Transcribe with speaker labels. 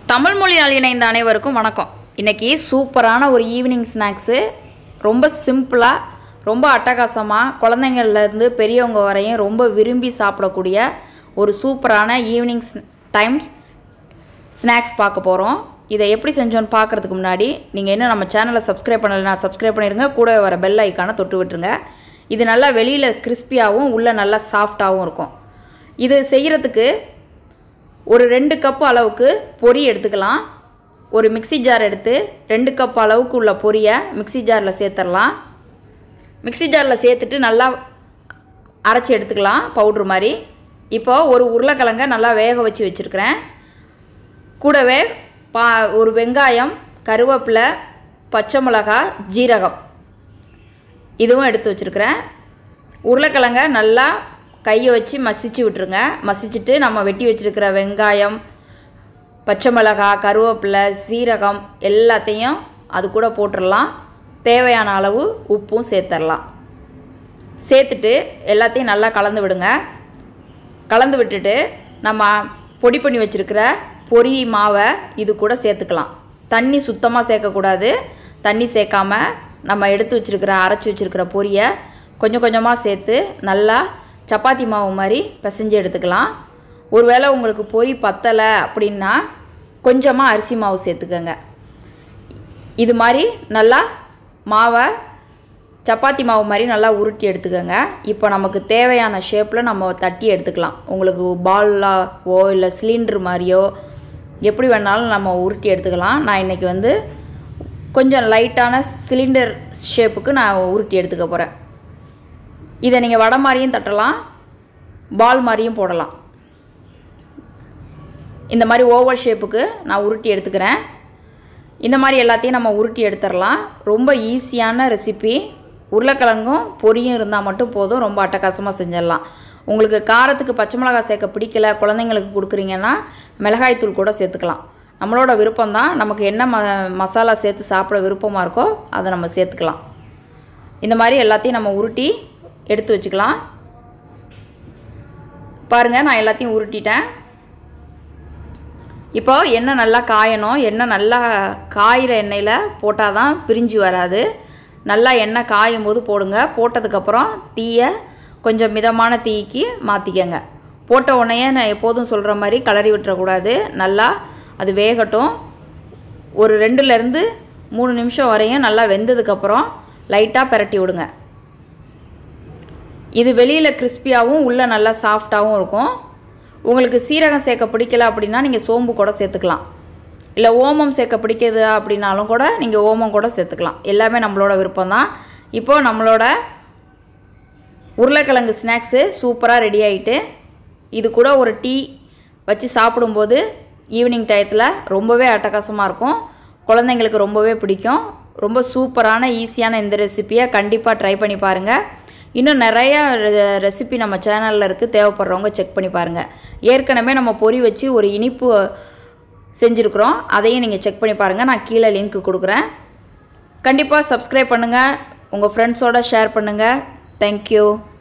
Speaker 1: தமிழ் மொழியால் இணைந்த அனைவருக்கும் வணக்கம். இன்றைக்கி சூப்பரான ஒரு ஈவினிங் ஸ்நாக்ஸு, ரொம்ப சிம்பிளாக, ரொம்ப அட்டகாசமாக, குழந்தைங்கள்லேருந்து பெரியவங்க வரையும் ரொம்ப விரும்பி சாப்பிடக்கூடிய ஒரு சூப்பரான ஈவினிங் டைம் ஸ்நாக்ஸ் பார்க்க போகிறோம். இதை எப்படி செஞ்சோன்னு பார்க்குறதுக்கு முன்னாடி நீங்கள் இன்னும் நம்ம சேனலை சப்ஸ்கிரைப் பண்ணலைன்னா சப்ஸ்கிரைப் பண்ணிடுங்க. கூட வர பெல் ஐக்கானை தொட்டு விட்டுருங்க. இது நல்லா வெளியில் கிறிஸ்பியாகவும் உள்ளே நல்லா சாஃப்டாகவும் இருக்கும். இது செய்கிறதுக்கு ஒரு 2 கப் அளவுக்கு பொரி எடுத்துக்கலாம். ஒரு மிக்ஸி ஜார் எடுத்து 2 கப் அளவுக்கு உள்ள பொரியை மிக்ஸி ஜாரில் சேர்த்துடலாம். மிக்ஸி ஜாரில் சேர்த்துட்டு நல்லா அரைச்சி எடுத்துக்கலாம் பவுட்ரு மாதிரி. இப்போது ஒரு உருளைக்கிழங்கை நல்லா வேக வச்சு வச்சுருக்கிறேன். கூடவே ஒரு வெங்காயம், கருவேப்பிலை, பச்சை மிளகாய், ஜீரகம் இதுவும் எடுத்து வச்சுருக்கிறேன். உருளைக்கிழங்கை நல்லா கையை வச்சு மசிச்சு விட்டுருங்க. மசிச்சுட்டு நம்ம வெட்டி வச்சுருக்கிற வெங்காயம், பச்சை மிளகாய், கருவேப்பிலை, சீரகம் எல்லாத்தையும் அது கூட போட்டுடலாம். தேவையான அளவு உப்பும் சேர்த்துடலாம். சேர்த்துட்டு எல்லாத்தையும் நல்லா கலந்து விடுங்க. கலந்து விட்டுட்டு நம்ம பொடி பண்ணி வச்சுருக்கிற பொரி மாவை இது கூட சேர்த்துக்கலாம். தண்ணி சுத்தமாக சேர்க்கக்கூடாது. தண்ணி சேர்க்காம நம்ம எடுத்து வச்சுருக்கிற அரைச்சி வச்சுருக்கிற பொரியை கொஞ்சம் கொஞ்சமாக சேர்த்து நல்லா சப்பாத்தி மாவு மாதிரி பிசைஞ்சு எடுத்துக்கலாம். ஒருவேளை உங்களுக்கு பொரி பத்தலை அப்படின்னா கொஞ்சமாக அரிசி மாவு சேர்த்துக்கோங்க. இது மாதிரி நல்லா மாவை சப்பாத்தி மாவு மாதிரி நல்லா உருட்டி எடுத்துக்கோங்க. இப்போ நமக்கு தேவையான ஷேப்பில் நம்ம தட்டி எடுத்துக்கலாம். உங்களுக்கு பாலாவோ இல்லை சிலிண்டர் மாதிரியோ எப்படி வேணாலும் நம்ம உருட்டி எடுத்துக்கலாம். நான் இன்றைக்கி கொஞ்சம் லைட்டான சிலிண்டர் ஷேப்புக்கு நான் உருட்டி எடுத்துக்க போகிறேன். இதை நீங்கள் வடை மாதிரியும் தட்டலாம், பால் மாதிரியும் போடலாம். இந்த மாதிரி ஓவல் ஷேப்புக்கு நான் உருட்டி எடுத்துக்கிறேன். இந்த மாதிரி எல்லாத்தையும் நம்ம உருட்டி எடுத்துடலாம். ரொம்ப ஈஸியான ரெசிபி. உருளைக்கிழங்கும் பொரியும் இருந்தால் மட்டும் போதும், ரொம்ப அட்டகாசமாக செஞ்சிடலாம். உங்களுக்கு காரத்துக்கு பச்சை மிளகாய் சேர்க்க பிடிக்கல, குழந்தைங்களுக்கு கொடுக்குறீங்கன்னா மிளகாய்த்தூள் கூட சேர்த்துக்கலாம். நம்மளோட விருப்பம்தான். நமக்கு என்ன மசாலா சேர்த்து சாப்பிட விருப்பமாக இருக்கோ அதை நம்ம சேர்த்துக்கலாம். இந்த மாதிரி எல்லாத்தையும் நம்ம உருட்டி எடுத்து வச்சுக்கலாம். பாருங்கள், நான் எல்லாத்தையும் உருட்டிட்டேன். இப்போ எண்ணெய் நல்லா காயணும். எண்ணெய் நல்லா காயிற எண்ணெயில் போட்டால் தான் பிரிஞ்சு வராது. நல்லா எண்ணெய் காயும் போது போடுங்க. போட்டதுக்கப்புறம் தீயை கொஞ்சம் மிதமான தீக்கு மாற்றிக்கங்க. போட்ட உடனே நான் எப்போதும் சொல்கிற மாதிரி கிளறி விட்டுறக்கூடாது. நல்லா அது வேகட்டும். ஒரு 2லேருந்து 3 நிமிஷம் வரையும் நல்லா வெந்ததுக்கப்புறம் லைட்டாக பிரட்டி விடுங்க. இது வெளியில் கிறிஸ்பியாகவும் உள்ளே நல்லா சாஃப்டாகவும் இருக்கும். உங்களுக்கு சீரகம் சேர்க்க பிடிக்கல அப்படின்னா நீங்கள் சோம்பு கூட சேர்த்துக்கலாம். இல்லை ஓமம் சேர்க்க பிடிக்கிறது அப்படின்னாலும் கூட நீங்கள் ஓமம் கூட சேர்த்துக்கலாம். எல்லாமே நம்மளோட விருப்பம்தான். இப்போது நம்மளோட உருளைக்கிழங்கு ஸ்நாக்ஸு சூப்பராக ரெடி ஆகிட்டு, இது கூட ஒரு டீ வச்சு சாப்பிடும்போது ஈவினிங் டயத்தில் ரொம்பவே அட்டகாசமாக இருக்கும். குழந்தைங்களுக்கு ரொம்பவே பிடிக்கும். ரொம்ப சூப்பரான ஈஸியான இந்த ரெசிப்பியை கண்டிப்பாக ட்ரை பண்ணி பாருங்கள். இன்னும் நிறையா ரெசிபி நம்ம சேனலில் இருக்குது. தேவைப்படுறவங்க செக் பண்ணி பாருங்கள். ஏற்கனவே நம்ம பொரி வச்சு ஒரு இனிப்பு செஞ்சுருக்குறோம். அதையும் நீங்கள் செக் பண்ணி பாருங்கள். நான் கீழே லிங்க் கொடுக்குறேன். கண்டிப்பாக சப்ஸ்கிரைப் பண்ணுங்கள். உங்கள் ஃப்ரெண்ட்ஸோடு ஷேர் பண்ணுங்கள். தேங்க்யூ.